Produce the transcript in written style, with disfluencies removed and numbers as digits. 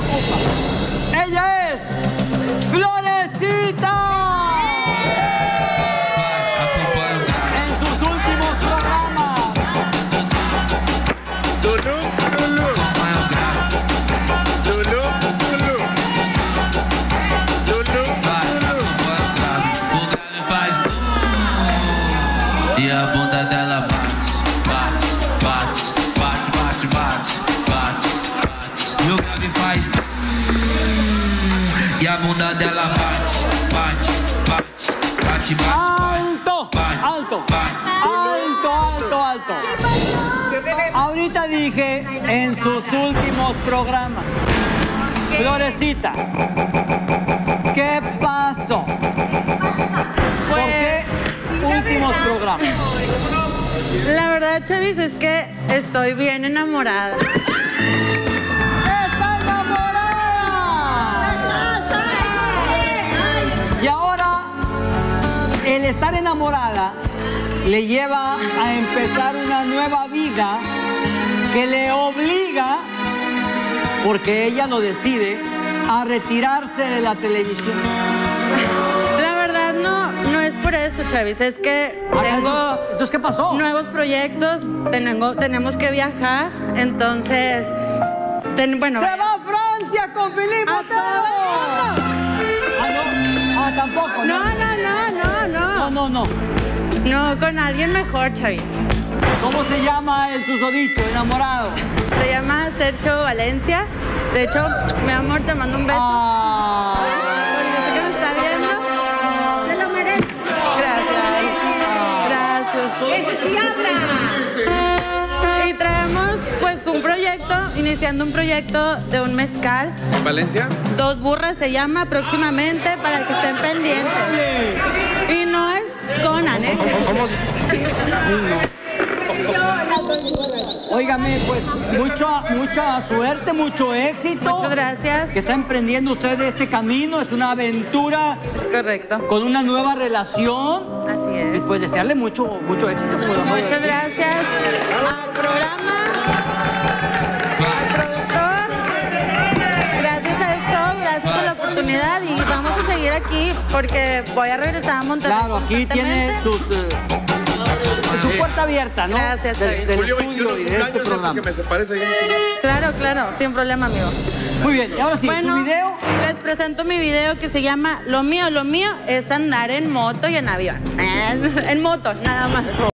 preocupa. Ella es Florecita. En sus últimos programas. Lulú, Lulú. Lulú, Lulú. Lulú, Lulú. E a bunda dela bate, bate, bate, bate, bate, bate, bate, bate. E o grave faz. E a bunda dela bate, bate, bate, bate, bate. Alto, alto, alto, alto, alto. Ahorita dije en sus últimos programas. Florecita, ¿qué pasó? ¿Por qué últimos programas? La verdad, Chavis, es que estoy bien enamorada. ¡Está enamorada! Y ahora, el estar enamorada le lleva a empezar una nueva vida que le obliga, porque ella lo decide, a retirarse de la televisión. La verdad, no es por eso, Chavis. Es que tengo ¿Entonces qué pasó? nuevos proyectos, tenemos que viajar, entonces... bueno, ¡Se va a Francia con Filipe ¡A Otero! todo el Ah, no. Ah, tampoco. No. No, con alguien mejor, Chavis. ¿Cómo se llama el susodicho, enamorado? Se llama Sergio Valencia. De hecho, mi amor, te mando un beso. Ah. Porque sé que me está viendo. Se lo merece. Gracias. Y traemos, pues, un proyecto, iniciando un proyecto de un mezcal. ¿En Valencia? Dos burras se llama próximamente para que estén pendientes. Y no es Conan, ¿eh? Óigame, pues, mucha suerte, mucho éxito. Muchas gracias. Que está emprendiendo usted este camino, es una aventura Es correcto. con una nueva relación. Así Y es. pues desearle mucho éxito. Muchas gracias al programa, al productor. Gracias al show, gracias por la oportunidad y vamos a seguir aquí porque voy a regresar a Monterrey. Claro, aquí tiene constantemente. su puerta abierta, ¿no? Gracias, David. del Julio estudio 21 y de este cumpleaños, programa. que me separes ahí. Claro, sin problema, amigo. Muy bien, y ahora sí, Bueno, ¿tu video? les presento mi video que se llama Lo mío es andar en moto y en avión. En moto, nada más.